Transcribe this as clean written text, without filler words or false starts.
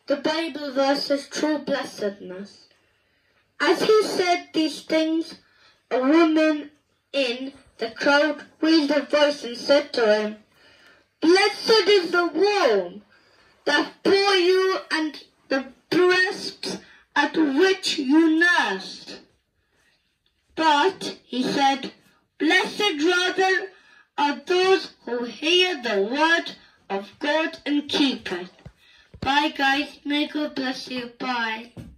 The Bible verse is true blessedness. As he said these things, a woman in the crowd raised her voice and said to him, "Blessed is the womb that bore you and the breasts at which you nursed." But he said, "Blessed rather are those who hear the word of God and keep it." Bye guys, may God bless you, bye.